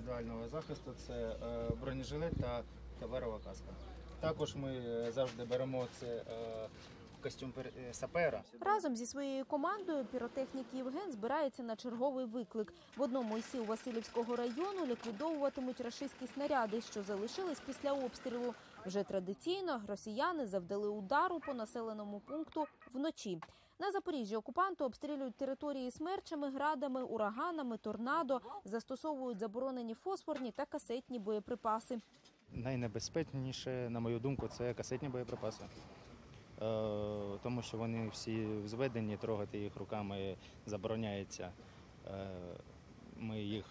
індивідуального захисту – це бронежилет та КВРова каска. Також ми завжди беремо костюм сапера. Разом зі своєю командою піротехнік Євген збирається на черговий виклик. В одному із сіл Василівського району ліквідовуватимуть рашистські снаряди, що залишились після обстрілу. Вже традиційно росіяни завдали удару по населеному пункту вночі. На Запоріжжі окупанти обстрілюють території смерчами, градами, ураганами, торнадо, застосовують заборонені фосфорні та касетні боєприпаси. Найнебезпечніше, на мою думку, це касетні боєприпаси. Тому що вони всі взведені, трогати їх руками забороняється. Ми їх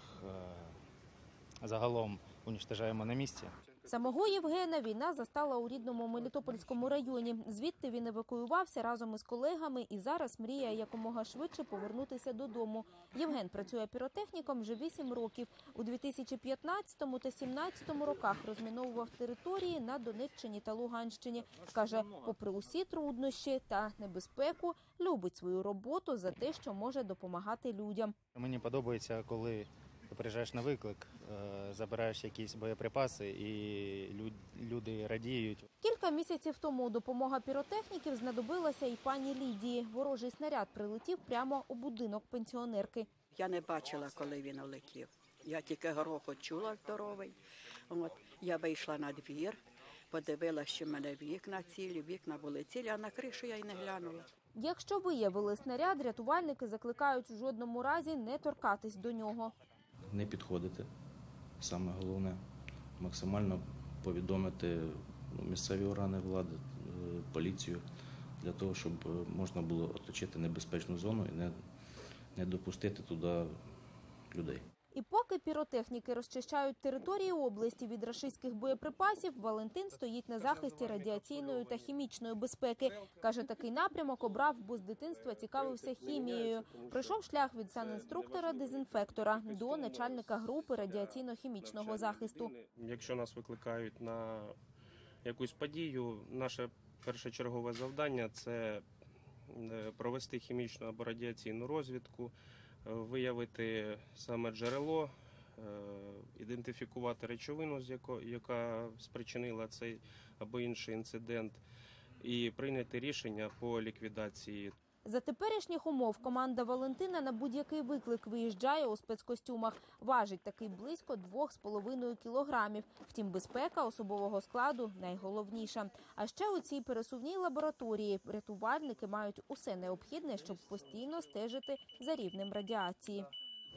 загалом уничтожаємо на місці. Самого Євгена війна застала у рідному Мелітопольському районі. Звідти він евакуювався разом із колегами і зараз мріє якомога швидше повернутися додому. Євген працює піротехніком вже 8 років. У 2015 та 2017 роках розміновував території на Донеччині та Луганщині. Каже, попри усі труднощі та небезпеку, любить свою роботу за те, що може допомагати людям. Мені подобається, коли ти приїжджаєш на виклик, забираєш якісь боєприпаси і люди радіють. Кілька місяців тому допомога піротехніків знадобилася і пані Лідії. Ворожий снаряд прилетів прямо у будинок пенсіонерки. Я не бачила, коли він улетів. Я тільки грохот чула здоровий. Я вийшла на двір, подивилася, що в мене вікна були цілі, а на кришу я й не глянула. Якщо виявили снаряд, рятувальники закликають в жодному разі не торкатись до нього. Не підходити, саме головне, максимально повідомити місцеві органи влади, поліцію, для того, щоб можна було оточити небезпечну зону і не допустити туди людей. І поки піротехніки розчищають території області від рашистських боєприпасів, Валентин стоїть на захисті радіаційної та хімічної безпеки. Каже, такий напрямок обрав, бо з дитинства цікавився хімією. Пройшов шлях від санінструктора-дезінфектора до начальника групи радіаційно-хімічного захисту. Якщо нас викликають на якусь подію, наше першочергове завдання – це провести хімічну або радіаційну розвідку, виявити саме джерело, ідентифікувати речовину, яка спричинила цей або інший інцидент, і прийняти рішення по ліквідації. За теперішніх умов команда Валентина на будь-який виклик виїжджає у спецкостюмах. Важить такий близько 2,5 кілограмів. Втім, безпека особового складу найголовніша. А ще у цій пересувній лабораторії рятувальники мають усе необхідне, щоб постійно стежити за рівнем радіації.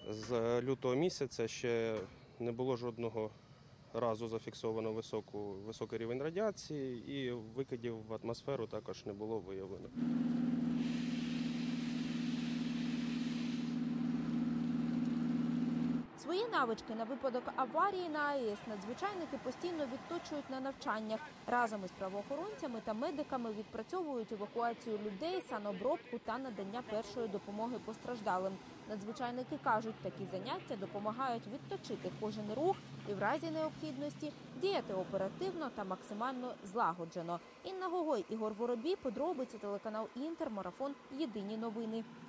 З лютого місяця ще не було жодного разу зафіксовано високий рівень радіації, і викидів в атмосферу також не було виявлено. Свої навички на випадок аварії на АЕС надзвичайники постійно відточують на навчаннях. Разом із правоохоронцями та медиками відпрацьовують евакуацію людей, санобробку та надання першої допомоги постраждалим. Надзвичайники кажуть, такі заняття допомагають відточити кожен рух і в разі необхідності діяти оперативно та максимально злагоджено. Інна Гогой, Ігор Воробій, подробиці, телеканал Інтер, марафон «Єдині новини».